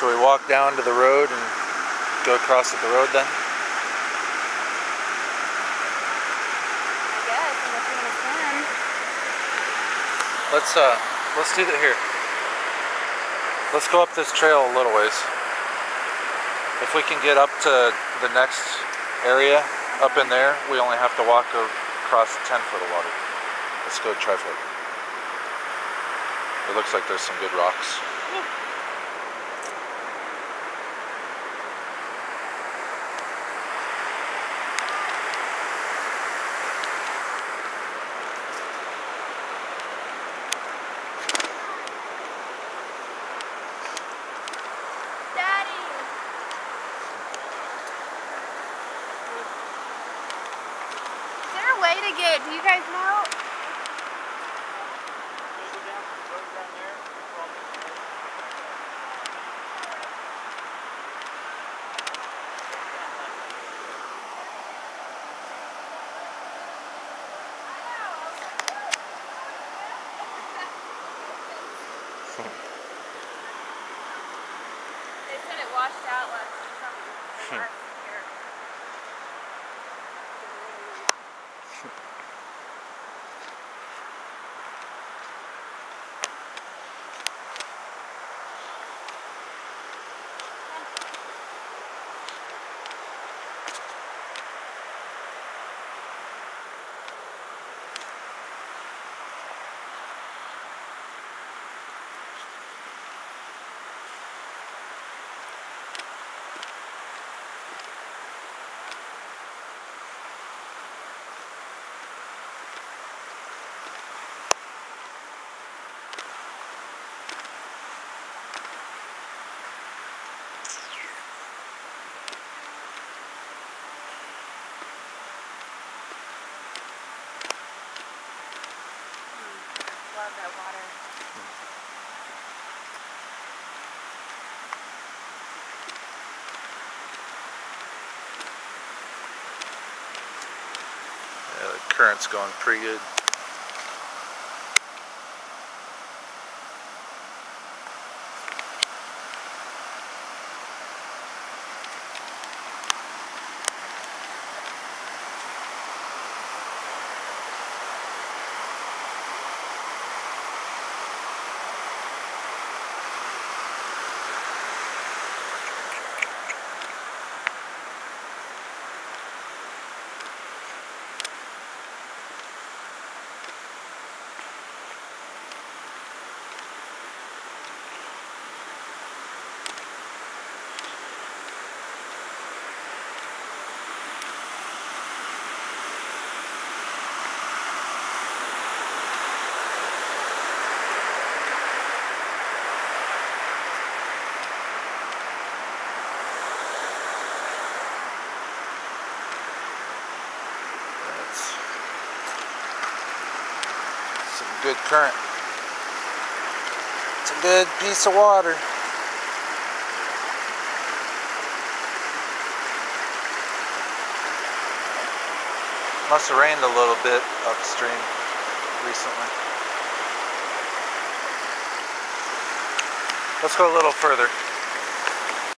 Shall we walk down to the road and go across at the road then? I guess, unless you want to swim. Let's do that here. Let's go up this trail a little ways. If we can get up to the next area, up in there, we only have to walk across 10 foot of water. Let's go try for it. It looks like there's some good rocks. Way to get, do you guys know? They said it washed out last year. Love that water. Yeah, the current's going pretty good. Good current. It's a good piece of water. Must have rained a little bit upstream recently. Let's go a little further.